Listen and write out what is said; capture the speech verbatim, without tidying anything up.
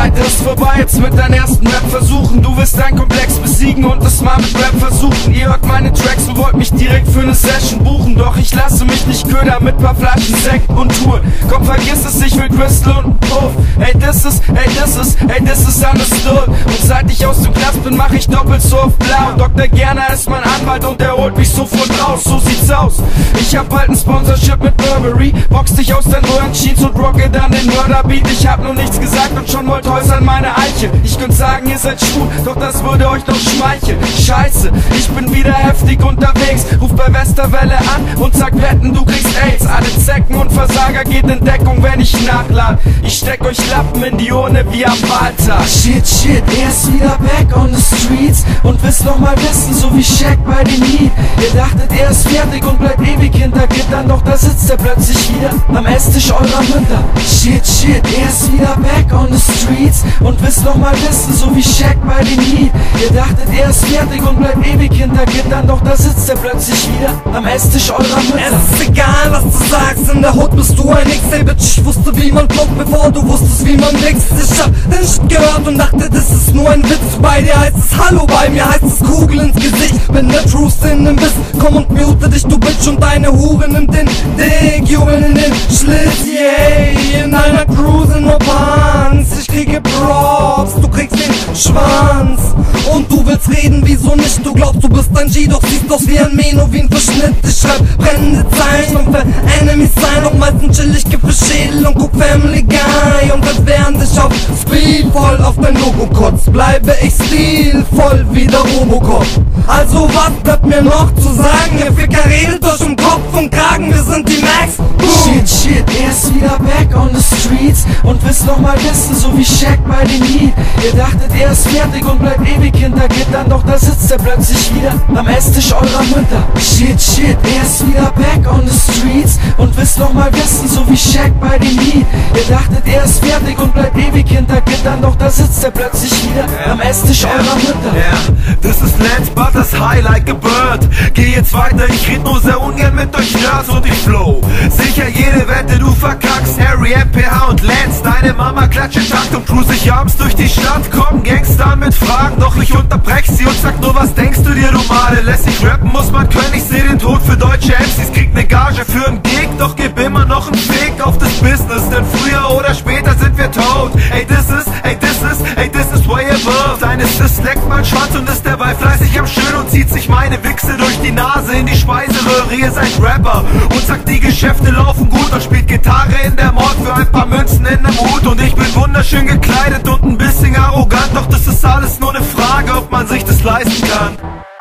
Zeit ist vorbei, jetzt mit deinen ersten Rap-Versuchen. Du wirst deinen Komplex besiegen und es mal mit Rap versuchen. Ihr hört meine Tracks und wollt mich direkt für ne Session buchen. Doch ich lasse mich nicht ködern mit paar Flaschen Sekt und Touren. Komm, vergiss es, ich will Crystal und Puff. Ey, this is, ey, this is, ey, this is understood. Und seit ich aus dem Knast bin, mach ich doppelt so oft blau. Doktor Gerner ist mein Anwalt und er holt mich sofort raus. So sieht's aus. Ich hab bald ein Sponsorship mit Burberry. Box dich aus deinen Röhrenjeans und rocke dann den Mörderbeat. Ich hab nur nichts gesagt und schon wollt häusern meine Eiche. Ich könnt sagen, ihr seid schwul, doch das würde euch doch schmeicheln. Scheiße, ich bin wieder heftig unterwegs. Ruf bei Westerwelle an und sag Wetten, du kriegst AIDS. Alle Zecken und Versager geht in Deckung, wenn ich nachlad. Ich steck euch Lappen in die Urne wie am Wahltag. Shit, shit, er ist wieder back on the streets und wisst noch mal wissen, so wie Shaq bei den Heat. Ihr dachtet, er ist fertig und bleibt ewig hinter Gittern, doch da sitzt er plötzlich wieder am Esstisch eurer Mütter. Shit, shit, er ist wieder back on the streets und wisst noch mal wissen, so wie Shaq bei den Heat. Ihr dachtet, er ist fertig und bleibt ewig hinter Gittern, doch da sitzt er plötzlich wieder am Esstisch eurer Mütter. Es ist egal, was du sagst, in der Hood bist du ein X. Ey, Bitch, ich wusste, wie man blockt, bevor du wusstest, wie man wächst. Ich hab den Shit gehört und dachte, das ist nur ein Witz. Bei dir heißt es Hallo, bei mir heißt es Kugel ins Gesicht. Bin der Truth in dem Biss, komm und mute dich, du Bitch. Und deine Hure nimmt den Dick, Jubel in den Schlitz, yay. In einer Crew sind nur Pants. Ich kriege Props, du kriegst den Schwanz. Und du willst reden, wieso nicht? Du glaubst, du bist ein G, doch siehst aus wie ein Meno, wie ein Verschnitt. Ich schreib brennende Zeilen und für Enemies sein. Und meistens chill ich, gib für Schädel und guck Family Guy. Und als wären sich auf Speed voll auf dein Logo kotzt, bleibe ich stilvoll wie der Robocop. Also was bleibt mir noch zu sagen? Ihr Ficker redet euch um Kopf und Kragen, wir sind die Max. Boom. Shit, shit, er ist wieder back on the streets und wisst noch mal wissen, so wie Shaq bei den Heat. Ihr dachtet, er ist fertig und bleibt ewig hinter Gittern, doch da sitzt er plötzlich wieder am Esstisch eurer Mütter. Shit, shit, er ist wieder back on the streets und wisst noch mal wissen, so wie Shaq bei den Heat. Ihr dachtet, er ist fertig und bleibt ewig hinter Gittern, doch da sitzt er plötzlich wieder yeah. am Esstisch yeah. eurer Mütter. Yeah. This is Lance Butters high like a bird. Geh jetzt weiter, ich red nur sehr ungern mit euch Nerds und ich flow. Sicher jede Wette, du verkackst. Harry, M P H und Lance, deine Mama klatscht in Takt und cruise ich abends durch die Stadt. Komm, Gangster mit Fragen, doch ich unterbrech sie und sag nur, was denkst du dir, du Male? Lässig rappen muss man können, ich seh den Tod für deutsche M Cs. Krieg ne Gage für n Gig, doch gib immer noch n Fick auf das Business, denn früher oder später sind wir tot. Ey, this is, ey, this is, ey, this is way above. Deine Sis leckt mein Schwanz und ist derweil fleißig am Schön und zieht sich meine Wichse durch die Nase in die Speiseröhre. Ihr seid Rapper und sagt, die Geschäfte laufen gut und spielt Gitarre in der Mord für ein paar Münzen in nem Hut. Und ich bin wunderschön gekleidet und ein bisschen arrogant, doch das ist alles nur ne Frage, ob man sich das leisten kann.